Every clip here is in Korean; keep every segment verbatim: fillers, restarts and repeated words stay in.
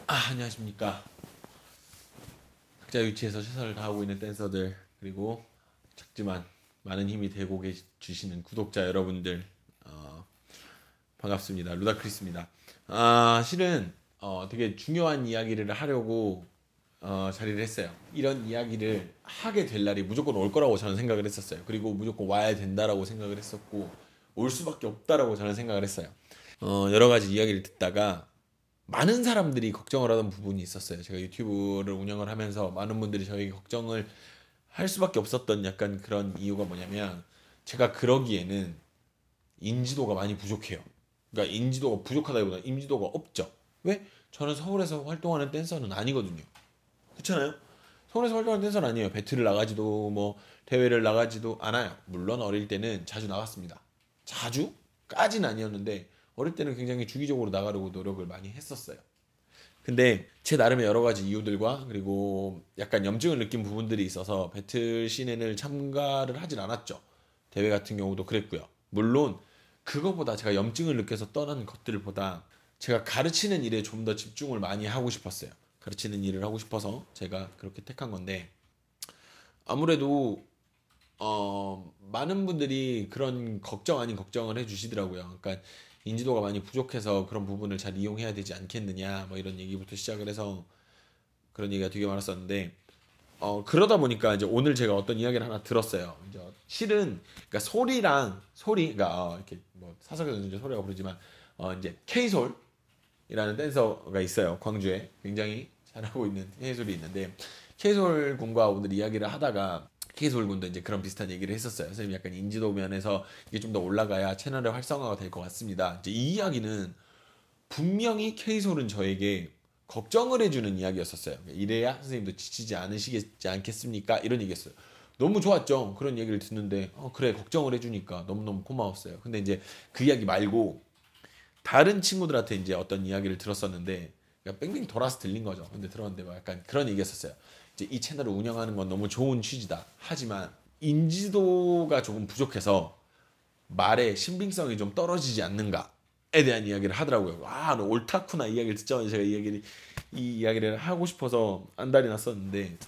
아, 안녕하십니까. 각자 위치에서 최선을 다하고 있는 댄서들, 그리고 작지만 많은 힘이 되고 계- 주시는 구독자 여러분들, 어, 반갑습니다. 루다크리스입니다. 아, 실은 어, 되게 중요한 이야기를 하려고 어, 자리를 했어요. 이런 이야기를 하게 될 날이 무조건 올 거라고 저는 생각을 했었어요. 그리고 무조건 와야 된다라고 생각을 했었고, 올 수밖에 없다라고 저는 생각을 했어요. 어, 여러 가지 이야기를 듣다가 많은 사람들이 걱정을 하던 부분이 있었어요. 제가 유튜브를 운영을 하면서 많은 분들이 저에게 걱정을 할 수밖에 없었던 약간 그런 이유가 뭐냐면, 제가 그러기에는 인지도가 많이 부족해요. 그러니까 인지도가 부족하다기보다 인지도가 없죠. 왜? 저는 서울에서 활동하는 댄서는 아니거든요. 그렇잖아요? 서울에서 활동하는 댄서는 아니에요. 배틀을 나가지도 뭐 대회를 나가지도 않아요. 물론 어릴 때는 자주 나갔습니다. 자주까지는 아니었는데 어릴 때는 굉장히 주기적으로 나가려고 노력을 많이 했었어요. 근데 제 나름의 여러 가지 이유들과 그리고 약간 염증을 느낀 부분들이 있어서 배틀 시즌을 참가를 하진 않았죠. 대회 같은 경우도 그랬고요. 물론 그거보다 제가 염증을 느껴서 떠난 것들보다 제가 가르치는 일에 좀 더 집중을 많이 하고 싶었어요. 가르치는 일을 하고 싶어서 제가 그렇게 택한 건데, 아무래도 어, 많은 분들이 그런 걱정 아닌 걱정을 해주시더라고요. 그러니까 인지도가 많이 부족해서 그런 부분을 잘 이용해야 되지 않겠느냐, 뭐 이런 얘기부터 시작을 해서 그런 얘기가 되게 많았었는데, 어, 그러다 보니까 이제 오늘 제가 어떤 이야기를 하나 들었어요. 이제 실은 그러니까 소리랑 소리, 그러니까 어, 이렇게 뭐 사석에서 이제 소리라고 부르지만 어, 이제 케이솔이라는 댄서가 있어요. 광주에 굉장히 잘하고 있는 케이솔이 있는데, 케이솔 군과 오늘 이야기를 하다가 케이솔 군도 이제 그런 비슷한 얘기를 했었어요. 선생님, 약간 인지도 면에서 이게 좀 더 올라가야 채널의 활성화가 될 것 같습니다. 이제 이 이야기는 분명히 케이솔은 저에게 걱정을 해주는 이야기였었어요. 이래야 선생님도 지치지 않으시겠지 않겠습니까? 이런 얘기였어요. 너무 좋았죠. 그런 얘기를 듣는데 어, 그래, 걱정을 해주니까 너무너무 고마웠어요. 근데 이제 그 이야기 말고 다른 친구들한테 이제 어떤 이야기를 들었었는데, 그러니까 뺑뺑 돌아서 들린 거죠. 근데 들었는데 막 약간 그런 얘기였었어요. 이제 이 채널을 운영하는 건 너무 좋은 취지다. 하지만 인지도가 조금 부족해서 말의 신빙성이 좀 떨어지지 않는가에 대한 이야기를 하더라고요. 아, 너 옳다쿠나. 이 이야기를 듣자마자 제가 이 이야기를 이 이야기를 하고 싶어서 안달이 났었는데,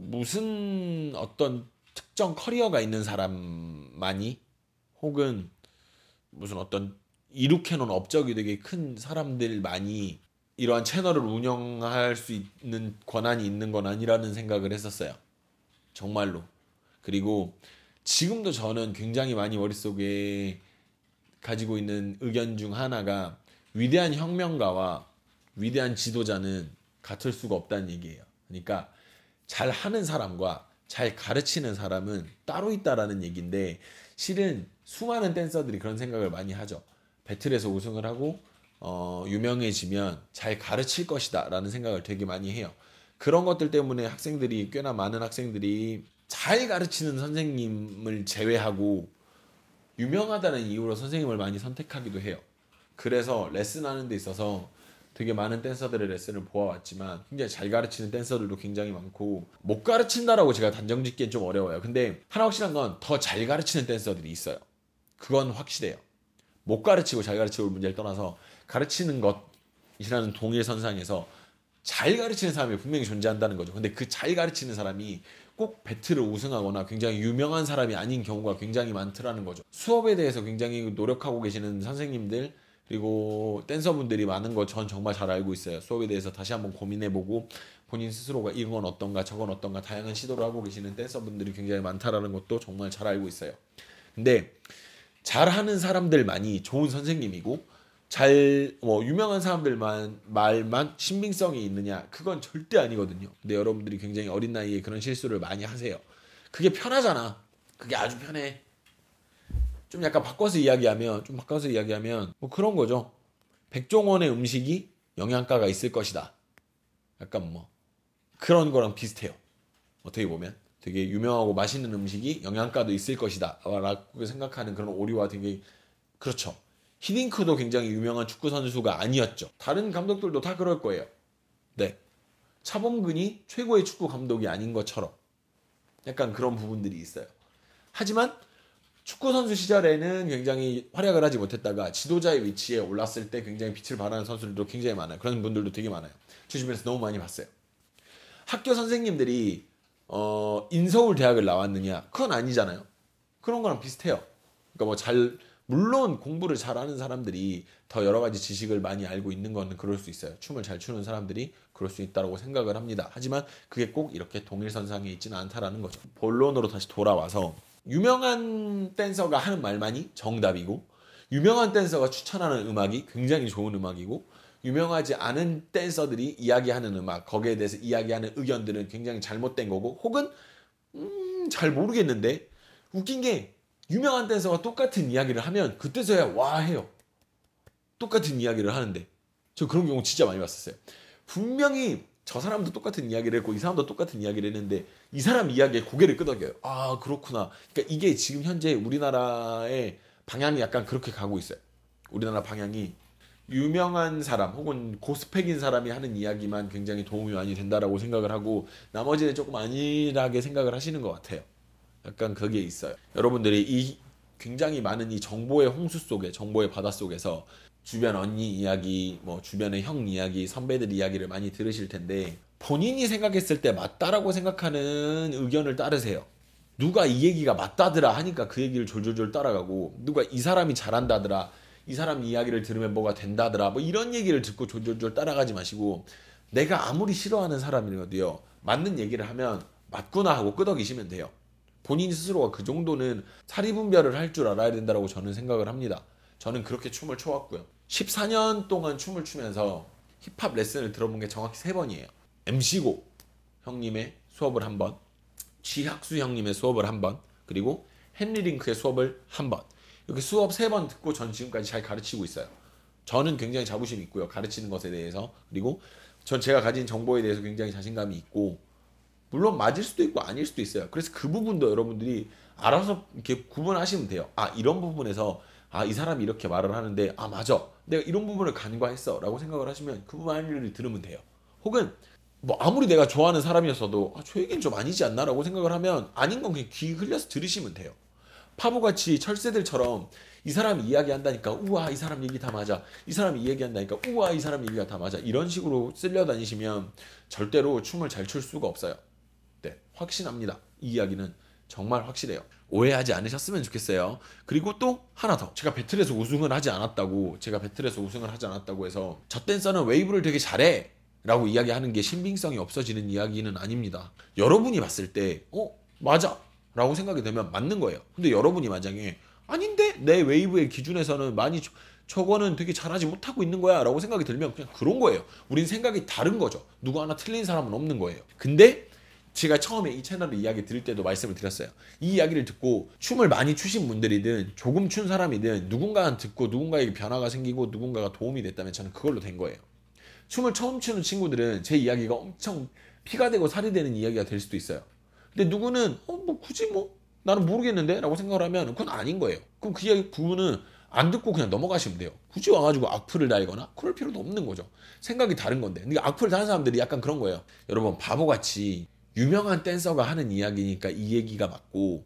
무슨 어떤 특정 커리어가 있는 사람만이, 혹은 무슨 어떤 이룩해놓은 업적이 되게 큰 사람들만이 이러한 채널을 운영할 수 있는 권한이 있는 건 아니라는 생각을 했었어요. 정말로. 그리고 지금도 저는 굉장히 많이 머릿속에 가지고 있는 의견 중 하나가, 위대한 혁명가와 위대한 지도자는 같을 수가 없다는 얘기예요. 그러니까 잘 하는 사람과 잘 가르치는 사람은 따로 있다라는 얘기인데, 실은 수많은 댄서들이 그런 생각을 많이 하죠. 배틀에서 우승을 하고 어, 유명해지면 잘 가르칠 것이다 라는 생각을 되게 많이 해요. 그런 것들 때문에 학생들이, 꽤나 많은 학생들이 잘 가르치는 선생님을 제외하고 유명하다는 이유로 선생님을 많이 선택하기도 해요. 그래서 레슨하는 데 있어서 되게 많은 댄서들의 레슨을 보아왔지만 굉장히 잘 가르치는 댄서들도 굉장히 많고, 못 가르친다라고 제가 단정 짓기엔 좀 어려워요. 근데 하나 확실한 건 더 잘 가르치는 댄서들이 있어요. 그건 확실해요. 못 가르치고 잘 가르치고 문제를 떠나서 가르치는 것이라는 동일선상에서 잘 가르치는 사람이 분명히 존재한다는 거죠. 근데 그 잘 가르치는 사람이 꼭 배틀을 우승하거나 굉장히 유명한 사람이 아닌 경우가 굉장히 많더라는 거죠. 수업에 대해서 굉장히 노력하고 계시는 선생님들, 그리고 댄서분들이 많은 거 전 정말 잘 알고 있어요. 수업에 대해서 다시 한번 고민해보고 본인 스스로가 이건 어떤가 저건 어떤가 다양한 시도를 하고 계시는 댄서분들이 굉장히 많다라는 것도 정말 잘 알고 있어요. 근데 잘하는 사람들만이 좋은 선생님이고, 잘 뭐 유명한 사람들만 말만 신빙성이 있느냐, 그건 절대 아니거든요. 근데 여러분들이 굉장히 어린 나이에 그런 실수를 많이 하세요. 그게 편하잖아. 그게 아주 편해. 좀 약간 바꿔서 이야기하면 좀 바꿔서 이야기하면 뭐 그런 거죠. 백종원의 음식이 영양가가 있을 것이다. 약간 뭐 그런 거랑 비슷해요. 어떻게 보면 되게 유명하고 맛있는 음식이 영양가도 있을 것이다 라고 생각하는 그런 오류와 되게, 그렇죠. 히딩크도 굉장히 유명한 축구 선수가 아니었죠. 다른 감독들도 다 그럴 거예요. 네. 차범근이 최고의 축구 감독이 아닌 것처럼 약간 그런 부분들이 있어요. 하지만 축구 선수 시절에는 굉장히 활약을 하지 못했다가 지도자의 위치에 올랐을 때 굉장히 빛을 발하는 선수들도 굉장히 많아요. 그런 분들도 되게 많아요. 제 주변에서 너무 많이 봤어요. 학교 선생님들이 어, 인서울 대학을 나왔느냐? 그건 아니잖아요. 그런 거랑 비슷해요. 그러니까 뭐 잘 물론 공부를 잘하는 사람들이 더 여러 가지 지식을 많이 알고 있는 거는 그럴 수 있어요. 춤을 잘 추는 사람들이 그럴 수 있다고 생각을 합니다. 하지만 그게 꼭 이렇게 동일선상에 있지는 않다라는 거죠. 본론으로 다시 돌아와서 유명한 댄서가 하는 말만이 정답이고 유명한 댄서가 추천하는 음악이 굉장히 좋은 음악이고 유명하지 않은 댄서들이 이야기하는 음악 거기에 대해서 이야기하는 의견들은 굉장히 잘못된 거고 혹은 음, 잘 모르겠는데 웃긴 게 유명한 댄서가 똑같은 이야기를 하면 그때서야 와 해요. 똑같은 이야기를 하는데 저 그런 경우 진짜 많이 봤었어요. 분명히 저 사람도 똑같은 이야기를 했고 이 사람도 똑같은 이야기를 했는데 이 사람 이야기에 고개를 끄덕여요. 아 그렇구나. 그러니까 이게 지금 현재 우리나라의 방향이 약간 그렇게 가고 있어요. 우리나라 방향이 유명한 사람 혹은 고스펙인 사람이 하는 이야기만 굉장히 도움이 많이 된다라고 생각을 하고 나머지는 조금 안일하게 생각을 하시는 것 같아요. 약간 그게 있어요. 여러분들이 이 굉장히 많은 이 정보의 홍수 속에 정보의 바다 속에서 주변 언니 이야기, 뭐 주변의 형 이야기, 선배들 이야기를 많이 들으실 텐데 본인이 생각했을 때 맞다라고 생각하는 의견을 따르세요. 누가 이 얘기가 맞다더라 하니까 그 얘기를 졸졸졸 따라가고 누가 이 사람이 잘한다더라 이 사람 이야기를 들으면 뭐가 된다더라 뭐 이런 얘기를 듣고 졸졸졸 따라가지 마시고 내가 아무리 싫어하는 사람이라도요 맞는 얘기를 하면 맞구나 하고 끄덕이시면 돼요. 본인 스스로가 그 정도는 사리분별을 할 줄 알아야 된다고 저는 생각을 합니다. 저는 그렇게 춤을 춰왔고요. 십사 년 동안 춤을 추면서 힙합 레슨을 들어본 게 정확히 세 번이에요. 엠씨고 형님의 수업을 한 번, 지학수 형님의 수업을 한 번, 그리고 헨리 링크의 수업을 한 번. 이렇게 수업 세 번 듣고 전 지금까지 잘 가르치고 있어요. 저는 굉장히 자부심이 있고요. 가르치는 것에 대해서. 그리고 전 제가 가진 정보에 대해서 굉장히 자신감이 있고 물론 맞을 수도 있고 아닐 수도 있어요. 그래서 그 부분도 여러분들이 알아서 이렇게 구분하시면 돼요. 아 이런 부분에서 아 이 사람이 이렇게 말을 하는데 아 맞아 내가 이런 부분을 간과했어 라고 생각을 하시면 그 부분을 들으면 돼요. 혹은 뭐 아무리 내가 좋아하는 사람이었어도 아, 저 얘기는 좀 아니지 않나 라고 생각을 하면 아닌 건 그냥 귀 흘려서 들으시면 돼요. 파보같이 철새들처럼 이 사람이 이야기한다니까 우와 이 사람 얘기 다 맞아 이 사람이 이야기한다니까 우와 이 사람 얘기가 다 맞아 이런 식으로 쓸려 다니시면 절대로 춤을 잘 출 수가 없어요. 네, 확신합니다. 이 이야기는 정말 확실해요. 오해하지 않으셨으면 좋겠어요. 그리고 또 하나 더 제가 배틀에서 우승을 하지 않았다고 제가 배틀에서 우승을 하지 않았다고 해서 저 댄서는 웨이브를 되게 잘해 라고 이야기하는 게 신빙성이 없어지는 이야기는 아닙니다. 여러분이 봤을 때 어? 맞아 라고 생각이 되면 맞는 거예요. 근데 여러분이 만약에 아닌데 내 웨이브의 기준에서는 많이 저, 저거는 되게 잘하지 못하고 있는 거야 라고 생각이 들면 그냥 그런 거예요. 우린 생각이 다른 거죠. 누구 하나 틀린 사람은 없는 거예요. 근데 제가 처음에 이 채널을 이야기 드릴 때도 말씀을 드렸어요. 이 이야기를 듣고 춤을 많이 추신 분들이든 조금 춘 사람이든 누군가는 듣고 누군가에게 변화가 생기고 누군가가 도움이 됐다면 저는 그걸로 된 거예요. 춤을 처음 추는 친구들은 제 이야기가 엄청 피가 되고 살이 되는 이야기가 될 수도 있어요. 근데 누구는 어 뭐 굳이 뭐 나는 모르겠는데 라고 생각을 하면 그건 아닌 거예요. 그럼 그 이야기 부분은 안 듣고 그냥 넘어가시면 돼요. 굳이 와가지고 악플을 달거나 그럴 필요도 없는 거죠. 생각이 다른 건데. 근데 악플 다는 사람들이 약간 그런 거예요. 여러분 바보같이 유명한 댄서가 하는 이야기니까 이 얘기가 맞고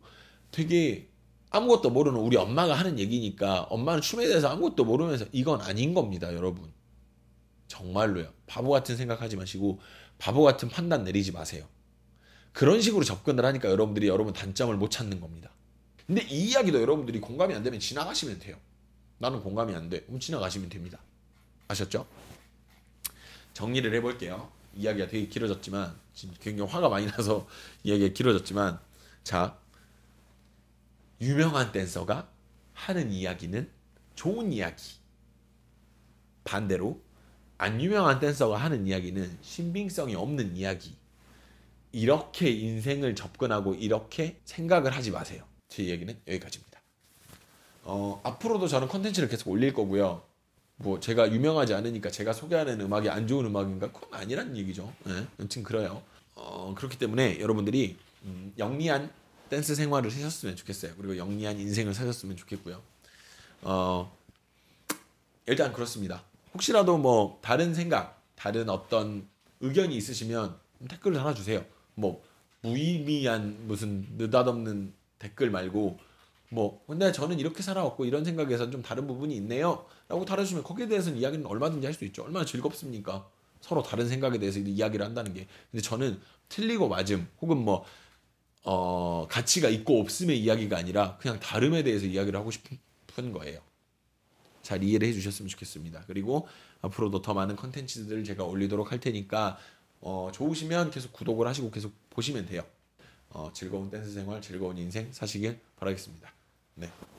되게 아무것도 모르는 우리 엄마가 하는 얘기니까 엄마는 춤에 대해서 아무것도 모르면서 이건 아닌 겁니다. 여러분 정말로요. 바보 같은 생각하지 마시고 바보 같은 판단 내리지 마세요. 그런 식으로 접근을 하니까 여러분들이 여러분 단점을 못 찾는 겁니다. 근데 이 이야기도 여러분들이 공감이 안 되면 지나가시면 돼요. 나는 공감이 안 돼. 그럼 지나가시면 됩니다. 아셨죠? 정리를 해볼게요. 이야기가 되게 길어졌지만 지금 굉장히 화가 많이 나서 이야기가 길어졌지만 자 유명한 댄서가 하는 이야기는 좋은 이야기 반대로 안 유명한 댄서가 하는 이야기는 신빙성이 없는 이야기 이렇게 인생을 접근하고 이렇게 생각을 하지 마세요. 제 얘기는 여기까지입니다. 어, 앞으로도 저는 컨텐츠를 계속 올릴 거고요. 뭐 제가 유명하지 않으니까 제가 소개하는 음악이 안 좋은 음악인가? 그건 아니란 얘기죠. 네, 여튼 그래요. 어, 그렇기 때문에 여러분들이 음, 영리한 댄스 생활을 하셨으면 좋겠어요. 그리고 영리한 인생을 사셨으면 좋겠고요. 어, 일단 그렇습니다. 혹시라도 뭐 다른 생각, 다른 어떤 의견이 있으시면 댓글을 달아주세요. 뭐 무의미한 무슨 느닷없는 댓글 말고 뭐 근데 저는 이렇게 살아왔고 이런 생각에선 좀 다른 부분이 있네요 라고 달아주시면 거기에 대해서는 이야기는 얼마든지 할 수 있죠. 얼마나 즐겁습니까? 서로 다른 생각에 대해서 이야기를 한다는 게. 근데 저는 틀리고 맞음 혹은 뭐 어, 가치가 있고 없음의 이야기가 아니라 그냥 다름에 대해서 이야기를 하고 싶은 거예요. 잘 이해를 해주셨으면 좋겠습니다. 그리고 앞으로도 더 많은 컨텐츠들을 제가 올리도록 할 테니까 어, 좋으시면 계속 구독을 하시고 계속 보시면 돼요. 어, 즐거운 댄스 생활, 즐거운 인생 사시길 바라겠습니다. 네.